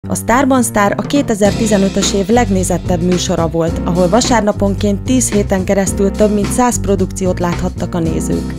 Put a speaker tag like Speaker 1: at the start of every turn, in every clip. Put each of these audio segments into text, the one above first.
Speaker 1: A Sztárban Sztár a 2015-ös év legnézettebb műsora volt, ahol vasárnaponként 10 héten keresztül több mint 100 produkciót láthattak a nézők.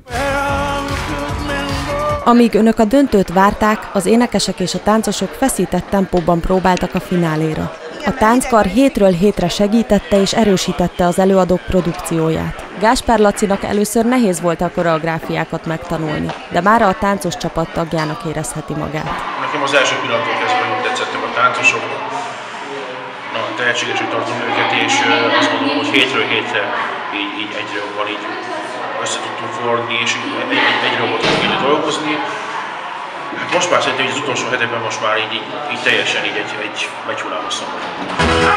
Speaker 1: Amíg önök a döntőt várták, az énekesek és a táncosok feszített tempóban próbáltak a fináléra. A tánckar hétről hétre segítette és erősítette az előadók produkcióját. Gáspár Lacinak először nehéz volt a koreográfiákat megtanulni, de mára a táncos csapat tagjának érezheti magát.
Speaker 2: Nekem az első pillanattól kezdve nagyon tetszettek a táncosok, nagyon tehetségesek tartom őket, és azt mondom, hogy hétről hétre így egyre jobban így össze tudtunk forni, és egyre jobban tudtunk dolgozni. Hát most már szerintem az utolsó hetekben most már így teljesen egy hullámosan vagyunk.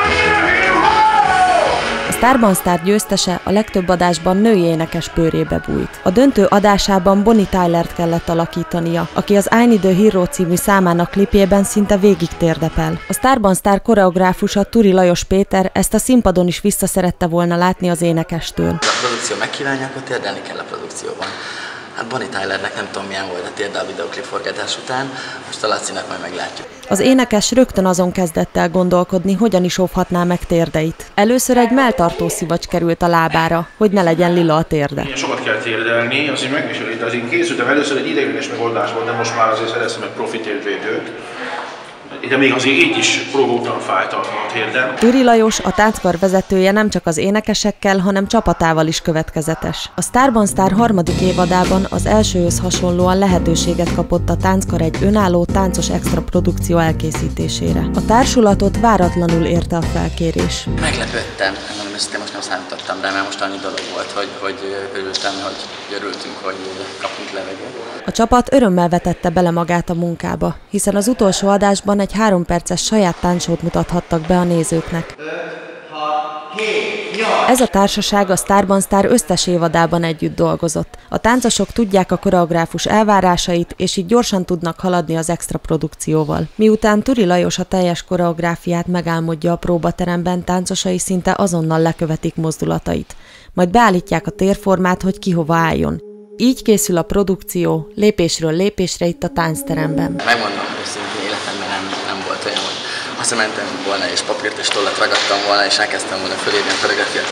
Speaker 1: A Sztárban Sztár győztese a legtöbb adásban női énekes bőrébe bújt. A döntő adásában Bonnie Tylert kellett alakítania, aki az I Need a Hero című számának klipjében szinte végig térdepel. A Sztárban Sztár koreográfusa Turi Lajos Péter ezt a színpadon is visszaszerette volna látni az énekestől.
Speaker 3: Ha a produkció megkívánja, akkor térdelni kell a produkcióban. Hát Bonnie Tylernek nem tudom milyen volt a térdel a videoklip forgatás után, most a Lacinak majd meglátjuk.
Speaker 1: Az énekes rögtön azon kezdett el gondolkodni, hogyan is óvhatná meg térdeit. Először egy melltartó szivacs került a lábára, hogy ne legyen lila a térde.
Speaker 2: Sokat kell térdelni, azért készültem először egy ideiglenes megoldásból, de most már azért szereztem egy profi térdvédőt. De még azért így is próbáltam fájt a térdem.
Speaker 1: Turi Lajos, a tánckar vezetője nem csak az énekesekkel, hanem csapatával is következetes. A Sztárban Sztár harmadik évadában az elsőhöz hasonlóan lehetőséget kapott a tánckar egy önálló táncos extra produkció elkészítésére. A társulatot váratlanul érte a felkérés.
Speaker 3: Meglepődtem, mondom őszintén, most nem számítottam rá, mert most annyi dolog volt, hogy örültünk, hogy kapunk levegőt.
Speaker 1: A csapat örömmel vetette bele magát a munkába, hiszen az utolsó adásban egy 3 perces saját táncsót mutathattak be a nézőknek.
Speaker 3: 5, 6, 7, 8.
Speaker 1: Ez a társaság a Sztárban Sztár összes évadában együtt dolgozott. A táncosok tudják a koreográfus elvárásait, és így gyorsan tudnak haladni az extra produkcióval. Miután Turi Lajos a teljes koreográfiát megálmodja a próbateremben, táncosai szinte azonnal lekövetik mozdulatait. Majd beállítják a térformát, hogy ki hova álljon. Így készül a produkció lépésről lépésre itt a táncteremben.
Speaker 3: Megmondom őszintén, életemben nem volt olyan, hogy hazamentem volna és papírt és tollat ragadtam volna és elkezdtem volna fölírni a koreográfiát.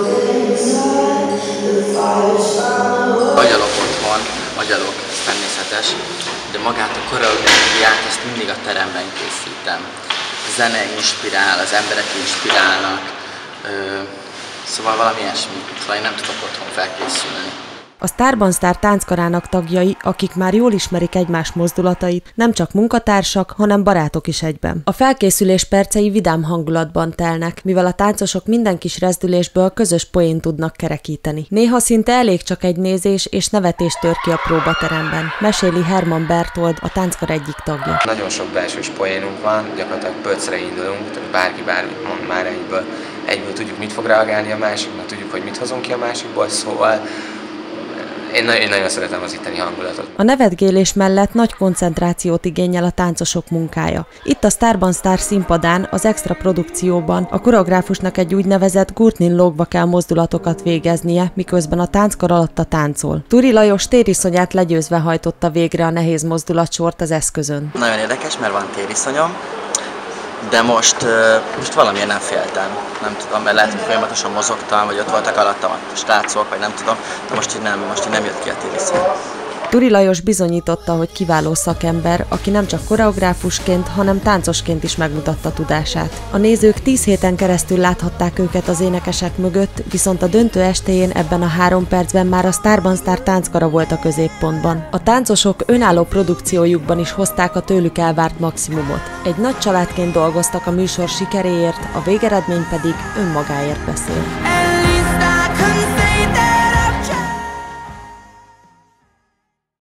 Speaker 3: Agyalok otthon, agyalok, ez természetes, de magát a koreográfiát ezt mindig a teremben készítem. A zene inspirál, az emberek inspirálnak, szóval valami ilyesmi, szóval én nem tudok otthon felkészülni.
Speaker 1: A Sztárban Sztár tánckarának tagjai, akik már jól ismerik egymás mozdulatait, nem csak munkatársak, hanem barátok is egyben. A felkészülés percei vidám hangulatban telnek, mivel a táncosok minden kis rezdülésből közös poént tudnak kerekíteni. Néha szinte elég csak egy nézés és nevetés tör ki a próbateremben, meséli Herman Bertold, a tánckar egyik tagja.
Speaker 4: Nagyon sok belsős poénunk van, gyakorlatilag pöccre indulunk, tehát bárki bármit mond, már egyből tudjuk, mit fog reagálni a másiknak, tudjuk, hogy mit hozunk ki a másikból, szóval én nagyon szeretem az itteni hangulatot.
Speaker 1: A nevetgélés mellett nagy koncentrációt igényel a táncosok munkája. Itt a Sztárban Sztár színpadán, az extra produkcióban a koreográfusnak egy úgynevezett gurtnin lógva kell mozdulatokat végeznie, miközben a tánckar alatta táncol. Turi Lajos tériszonyát legyőzve hajtotta végre a nehéz mozdulatsort az eszközön.
Speaker 3: Nagyon érdekes, mert van tériszonyom, de most valamiért nem féltem. Nem tudom, mert lehet, hogy folyamatosan mozogtam, vagy ott voltak alattam a srácok, vagy nem tudom, de most így nem jött ki a tériszony.
Speaker 1: Turi Lajos bizonyította, hogy kiváló szakember, aki nem csak koreográfusként, hanem táncosként is megmutatta tudását. A nézők 10 héten keresztül láthatták őket az énekesek mögött, viszont a döntő estéjén ebben a 3 percben már a Sztárban Sztár tánckara volt a középpontban. A táncosok önálló produkciójukban is hozták a tőlük elvárt maximumot. Egy nagy családként dolgoztak a műsor sikeréért, a végeredmény pedig önmagáért beszél.